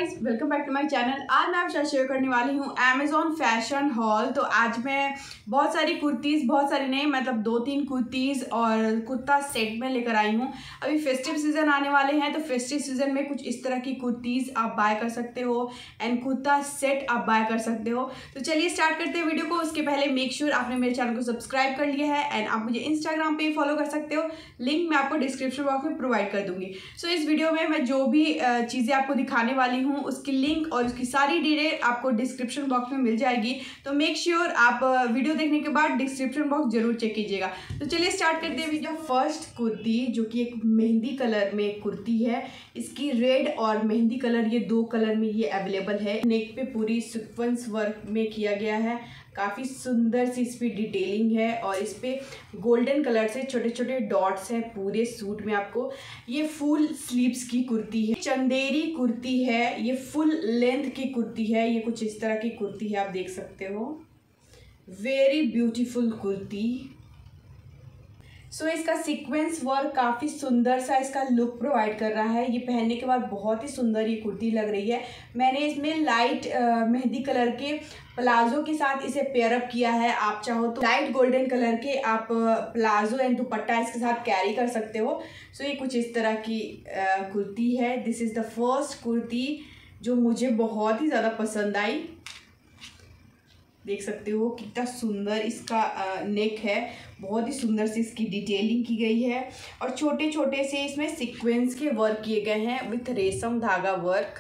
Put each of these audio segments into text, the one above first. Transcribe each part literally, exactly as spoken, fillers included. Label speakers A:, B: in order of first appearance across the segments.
A: Guys, welcome back to my channel. आज मैं आपके साथ शेयर करने वाली हूँ अमेजोन फैशन हॉल। तो आज मैं बहुत सारी कुर्तीज़, बहुत सारी नहीं मतलब दो तीन कुर्तीज़ और कुर्ता सेट में लेकर आई हूँ। अभी फेस्टिव सीज़न आने वाले हैं तो फेस्टिव सीज़न में कुछ इस तरह की कुर्तीज़ आप बाय कर सकते हो एंड कुर्ता सेट आप बाय कर सकते हो। तो चलिए स्टार्ट करते हैं वीडियो को। उसके पहले मेक श्योर आपने मेरे चैनल को सब्सक्राइब कर लिया है एंड आप मुझे इंस्टाग्राम पे फॉलो कर सकते हो। लिंक मैं आपको डिस्क्रिप्शन बॉक्स में प्रोवाइड कर दूंगी। सो so, इस वीडियो में मैं जो भी चीज़ें आपको दिखाने वाली हूँ उसकी लिंक और उसकी सारी डिटेल आपको डिस्क्रिप्शन बॉक्स में मिल जाएगी। तो मेक श्योर आप वीडियो देखने के बाद डिस्क्रिप्शन बॉक्स जरूर चेक कीजिएगा। तो चलिए स्टार्ट करते हैं वीडियो। फर्स्ट कुर्ती जो कि एक मेहंदी कलर में कुर्ती है, इसकी रेड और मेहंदी कलर ये दो कलर में ये अवेलेबल है। नेक पे पूरी सीक्वेंस वर्क में किया गया है, काफ़ी सुंदर सी इस पर डिटेलिंग है और इस पर गोल्डन कलर से छोटे छोटे डॉट्स हैं पूरे सूट में। आपको ये फुल स्लीव्स की कुर्ती है, चंदेरी कुर्ती है, ये फुल लेंथ की कुर्ती है। ये कुछ इस तरह की कुर्ती है, आप देख सकते हो। Very beautiful kurti. So so, इसका सीक्वेंस वर्क काफ़ी सुंदर सा इसका लुक प्रोवाइड कर रहा है। ये पहनने के बाद बहुत ही सुंदर ये कुर्ती लग रही है। मैंने इसमें लाइट मेहंदी कलर के प्लाजो के साथ इसे पेयर अप किया है। आप चाहो तो लाइट गोल्डन कलर के आप प्लाजो एंड दुपट्टा इसके साथ कैरी कर सकते हो। सो so, ये कुछ इस तरह की कुर्ती है। This is the first kurti जो मुझे बहुत ही ज़्यादा पसंद आई। देख सकते हो कितना सुंदर इसका नेक है, बहुत ही सुंदर से इसकी डिटेलिंग की गई है और छोटे छोटे से इसमें सीक्वेंस के वर्क किए गए हैं with resham dhaga work.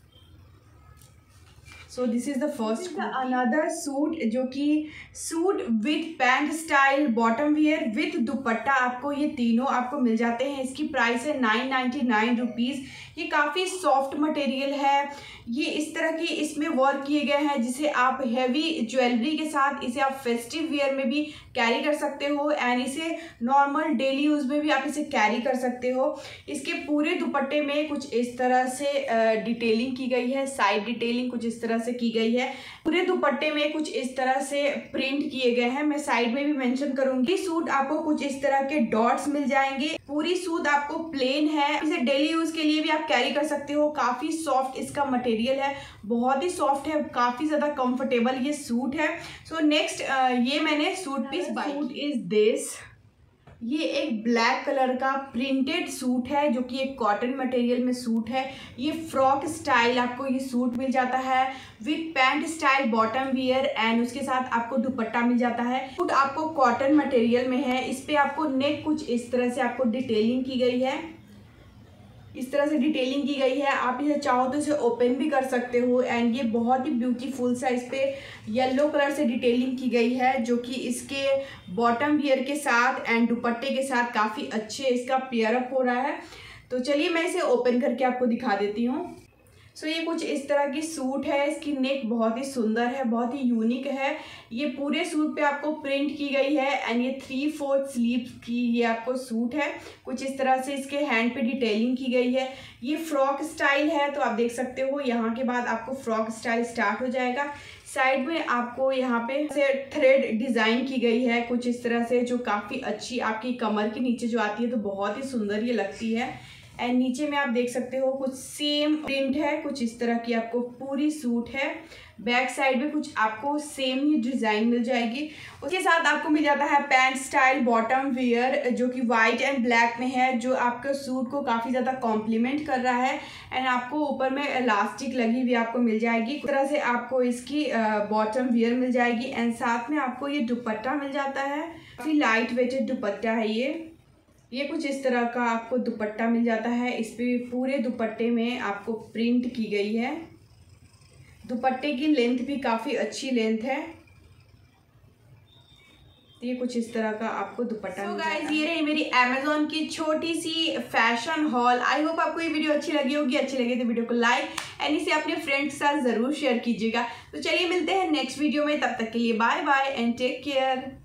A: So this is the first another suit जो कि suit with pant style bottom wear with dupatta. आपको ये तीनों आपको मिल जाते हैं। इसकी प्राइस है नाइन नाइन्टी नाइन रुपीज़। ये काफ़ी सॉफ्ट मटेरियल है। ये इस तरह की इसमें वर्क किए गए हैं जिसे आप हैवी ज्वेलरी के साथ इसे आप फेस्टिव वियर में भी कैरी कर सकते हो एंड इसे नॉर्मल डेली यूज़ में भी आप इसे कैरी कर सकते हो। इसके पूरे दुपट्टे में कुछ इस तरह से डिटेलिंग की गई है, साइड डिटेलिंग कुछ इस तरह से की गई है। पूरे दुपट्टे में कुछ इस तरह से प्रिंट किए गए हैं, मैं साइड में भी मेंशन करूंगी। सूट आपको कुछ इस तरह के डॉट्स मिल जाएंगे। पूरी सूट आपको प्लेन है, इसे डेली यूज के लिए भी आप कैरी कर सकते हो। काफी सॉफ्ट इसका मटेरियल है, बहुत ही सॉफ्ट है, काफी ज्यादा कंफर्टेबल ये सूट है। सो so, नेक्स्ट ये मैंने suit piece buy. Suit is this. ये एक ब्लैक कलर का प्रिंटेड सूट है जो कि एक कॉटन मटेरियल में सूट है। ये फ्रॉक स्टाइल आपको ये सूट मिल जाता है with pant style bottom wear and उसके साथ आपको दुपट्टा मिल जाता है। सूट आपको कॉटन मटेरियल में है। इस पे आपको नेक कुछ इस तरह से आपको डिटेलिंग की गई है, इस तरह से डिटेलिंग की गई है। आप इसे चाहो तो इसे ओपन भी कर सकते हो एंड ये बहुत ही ब्यूटीफुल सा इस पे येलो कलर से डिटेलिंग की गई है जो कि इसके बॉटम वियर के साथ एंड दुपट्टे के साथ काफ़ी अच्छे इसका पेयर अप हो रहा है। तो चलिए मैं इसे ओपन करके आपको दिखा देती हूँ। सो so, ये कुछ इस तरह की सूट है। इसकी नेक बहुत ही सुंदर है, बहुत ही यूनिक है। ये पूरे सूट पे आपको प्रिंट की गई है एंड ये थ्री फोर्थ स्लीव की ये आपको सूट है। कुछ इस तरह से इसके हैंड पे डिटेलिंग की गई है। ये फ्रॉक स्टाइल है तो आप देख सकते हो यहाँ के बाद आपको फ्रॉक स्टाइल स्टार्ट हो जाएगा। साइड में आपको यहाँ पे से थ्रेड डिज़ाइन की गई है कुछ इस तरह से जो काफ़ी अच्छी आपकी कमर के नीचे जो आती है तो बहुत ही सुंदर ये लगती है। एंड नीचे में आप देख सकते हो कुछ सेम प्रिंट है, कुछ इस तरह की आपको पूरी सूट है। बैक साइड में कुछ आपको सेम ही डिज़ाइन मिल जाएगी। उसके साथ आपको मिल जाता है पैंट स्टाइल बॉटम वियर जो कि वाइट एंड ब्लैक में है, जो आपके सूट को काफ़ी ज़्यादा कॉम्प्लीमेंट कर रहा है एंड आपको ऊपर में इलास्टिक लगी हुई आपको मिल जाएगी। इस तरह से आपको इसकी बॉटम वियर मिल जाएगी एंड साथ में आपको ये दुपट्टा मिल जाता है। काफ़ी लाइट वेटेड दुपट्टा है ये ये कुछ इस तरह का आपको दुपट्टा मिल जाता है। इस पे पूरे दुपट्टे में आपको प्रिंट की गई है। दुपट्टे की लेंथ भी काफ़ी अच्छी लेंथ है। ये कुछ इस तरह का आपको दुपट्टा so मिल जाता है। ये रही मेरी अमेजोन की छोटी सी फैशन हॉल। आई होप आपको ये वीडियो अच्छी लगी होगी। अच्छी लगी तो वीडियो को लाइक एंड इसे अपने फ्रेंड्स के साथ ज़रूर शेयर कीजिएगा। तो चलिए मिलते हैं नेक्स्ट वीडियो में, तब तक के लिए bye bye and take care.